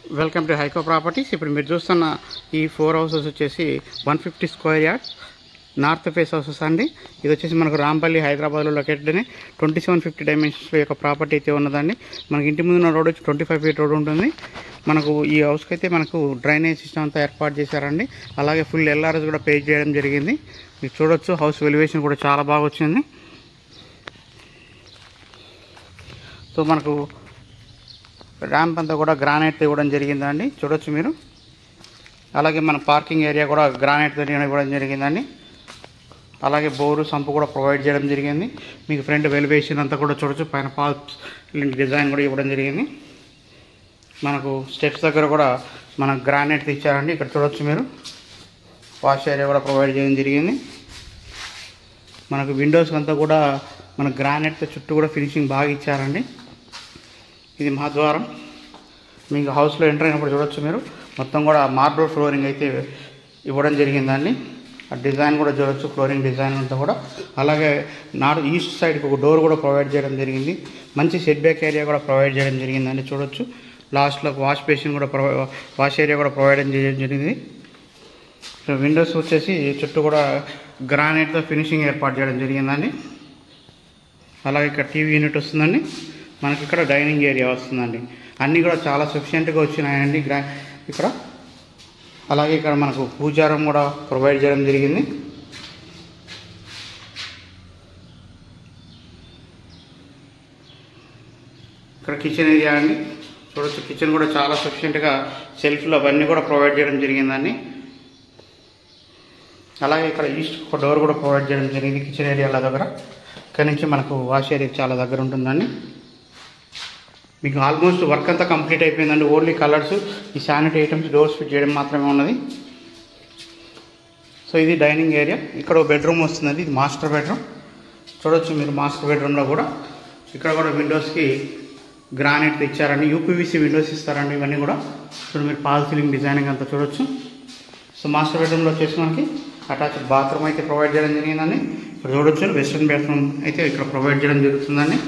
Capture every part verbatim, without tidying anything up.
Welcome to హైకో properties. ఇప్పుడు మీరు చూస్తున్న ఈ ఫోర్ హౌసెస్ వచ్చేసి one fifty square yards north face houses అండి. ఇది వచ్చేసి మనకు రాంపల్లి హైదరాబాద్లో లొకేటెడ్ అని ట్వంటీ సెవెన్ ఫిఫ్టీ డైమెన్షన్స్లో యొక్క ప్రాపర్టీ అయితే ఉన్నదండి. మనకి ఇంటి ముందున్న రోడ్ వచ్చి ట్వంటీ ఫైవ్ ఫీట్ రోడ్ ఉంటుంది. మనకు ఈ హౌస్కి అయితే మనకు డ్రైనేజ్ సిస్టమ్ అంతా ఏర్పాటు చేశారండి. అలాగే ఫుల్ ఎల్ఆర్ఎస్ కూడా పే చేయడం జరిగింది. మీరు చూడొచ్చు హౌస్ వెలివేషన్ కూడా చాలా బాగా వచ్చింది. సో మనకు ర్యాంప్ అంతా కూడా గ్రానైట్ ఇవ్వడం జరిగిందండి, చూడొచ్చు మీరు. అలాగే మన పార్కింగ్ ఏరియా కూడా గ్రానైట్ ఇవ్వడం జరిగిందండి. అలాగే బోరు సంపు కూడా ప్రొవైడ్ చేయడం జరిగింది. మీకు ఫ్రంట్ వెలివేషన్ అంతా కూడా చూడొచ్చు. పైన పాల్స్ డిజైన్ కూడా ఇవ్వడం జరిగింది. మనకు స్టెప్స్ దగ్గర కూడా మన గ్రానైట్ ఇచ్చారండి. ఇక్కడ చూడొచ్చు మీరు. వాష్ ఏరియా కూడా ప్రొవైడ్ చేయడం జరిగింది. మనకు విండోస్ అంతా కూడా మన గ్రానైట్తో చుట్టూ కూడా ఫినిషింగ్ బాగా ఇచ్చారండి. ఇది మా ద్వారం. మీకు హౌస్లో ఎంటర్ అయినప్పుడు చూడొచ్చు మీరు. మొత్తం కూడా మార్బుల్ ఫ్లోరింగ్ అయితే ఇవ్వడం జరిగిందండి. ఆ డిజైన్ కూడా చూడొచ్చు, ఫ్లోరింగ్ డిజైన్ అంతా కూడా. అలాగే నార్త్ ఈస్ట్ సైడ్కి ఒక డోర్ కూడా ప్రొవైడ్ చేయడం జరిగింది. మంచి సెట్ బ్యాక్ ఏరియా కూడా ప్రొవైడ్ చేయడం జరిగిందండి, చూడొచ్చు. లాస్ట్లో వాష్ బేసిన్ కూడా ప్రొవై వాష్ ఏరియా కూడా ప్రొవైడ్ చేయడం జరిగింది. విండోస్ వచ్చేసి చుట్టూ కూడా గ్రానైట్తో ఫినిషింగ్ ఏర్పాటు చేయడం జరిగిందండి. అలాగే ఇక్కడ టీవీ యూనిట్ వస్తుందండి. మనకి ఇక్కడ డైనింగ్ ఏరియా వస్తుందండి. అన్నీ కూడా చాలా సఫిషియెంట్గా వచ్చినాయండి గ్రా ఇక్కడ. అలాగే ఇక్కడ మనకు పూజారం కూడా ప్రొవైడ్ చేయడం జరిగింది. ఇక్కడ కిచెన్ ఏరియా అండి, చూడొచ్చు. కిచెన్ కూడా చాలా సఫిషియెంట్గా సెల్ఫ్లు అవన్నీ కూడా ప్రొవైడ్ చేయడం జరిగిందండి. అలాగే ఇక్కడ ఈస్ట్ ఒక డోర్ కూడా ప్రొవైడ్ చేయడం జరిగింది కిచెన్ ఏరియాల దగ్గర. ఇక్కడ నుంచి మనకు వాష్ ఏరియా చాలా దగ్గర ఉంటుందండి. మీకు ఆల్మోస్ట్ వర్క్ అంతా కంప్లీట్ అయిపోయిందండి. ఓన్లీ కలర్స్, ఈ శానిటరీ ఐటమ్స్, డోర్స్ ఫిట్ చేయడం మాత్రమే ఉన్నది. సో ఇది డైనింగ్ ఏరియా. ఇక్కడ బెడ్రూమ్ వస్తుందండి. ఇది మాస్టర్ బెడ్రూమ్, చూడొచ్చు మీరు. మాస్టర్ బెడ్రూమ్లో కూడా ఇక్కడ కూడా విండోస్కి గ్రానైట్ ఇచ్చారండి. యూపీవీసీ విండోస్ ఇస్తారండి. ఇవన్నీ కూడా చూడండి మీరు. పాల్ సీలింగ్ డిజైనింగ్ అంతా చూడొచ్చు. సో మాస్టర్ బెడ్రూమ్లో వచ్చేసి మనకి అటాచ్డ్ బాత్రూమ్ అయితే ప్రొవైడ్ చేయడం జరిగిందండి. ఇక్కడ చూడొచ్చు వెస్ట్రన్ బాత్రూమ్ అయితే ఇక్కడ ప్రొవైడ్ చేయడం జరుగుతుందండి.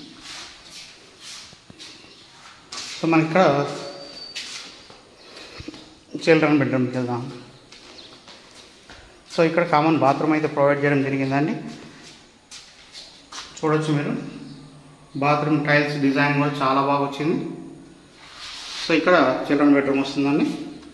సో మనకి ఇక్కడ చిల్డ్రన్ బెడ్రూమ్కి వెళ్దాం. సో ఇక్కడ కామన్ బాత్రూమ్ అయితే ప్రొవైడ్ చేయడం జరిగిందండి, చూడొచ్చు మీరు. బాత్రూమ్ టైల్స్ డిజైన్ కూడా చాలా బాగా వచ్చింది. సో ఇక్కడ చిల్డ్రన్ బెడ్రూమ్ వస్తుందండి.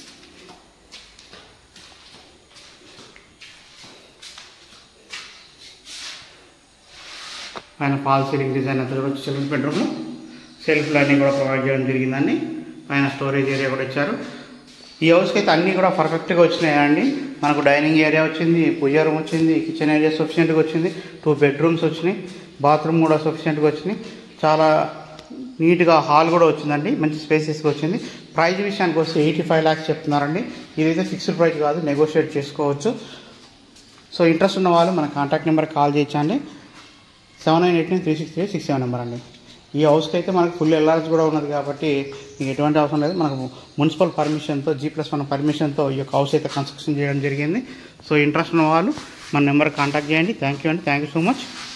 పైన పాల్ సీలింగ్ డిజైన్ అంతా చూడొచ్చు. చిల్డ్రన్ బెడ్రూమ్లో సెల్ఫ్లు అన్నీ కూడా ప్రొవైడ్ చేయడం జరిగిందండి. పైన స్టోరేజ్ ఏరియా కూడా ఇచ్చారు. ఈ హౌస్కి అయితే అన్నీ కూడా పర్ఫెక్ట్గా వచ్చినాయండి. మనకు డైనింగ్ ఏరియా వచ్చింది, పూజ రూమ్ వచ్చింది, కిచెన్ ఏరియా సఫిషియెంట్గా వచ్చింది, టూ బెడ్రూమ్స్ వచ్చినాయి, బాత్రూమ్ కూడా సఫిషియెంట్గా వచ్చినాయి. చాలా నీట్గా హాల్ కూడా వచ్చిందండి, మంచి స్పేసెస్గా వచ్చింది. ప్రైజ్ విషయానికి వస్తే ఎయిటీ ఫైవ్ ల్యాక్స్ చెప్తున్నారండి. ఇదైతే ఫిక్స్డ్ ప్రైస్ కాదు, నెగోషియేట్ చేసుకోవచ్చు. సో ఇంట్రెస్ట్ ఉన్న వాళ్ళు మన కాంటాక్ట్ నెంబర్కి కాల్ చేయొచ్చండి. Seven nine eight nine three six three six seven number అండి. ఈ హౌస్కి అయితే మనకు ఫుల్ ఎల్ఆర్ఎస్ కూడా ఉన్నది కాబట్టి మీకు ఎటువంటి అవసరం లేదు. మనకు మున్సిపల్ పర్మిషన్తో, జీ ప్లస్ వన్ పర్మిషన్తో ఈ యొక్క హౌస్ అయితే కన్స్ట్రక్షన్ చేయడం జరిగింది. సో ఇంట్రెస్ట్ ఉన్న వాళ్ళు మన నెంబర్ కాంటాక్ట్ చేయండి. థ్యాంక్ యూ అండి. Thank you so much.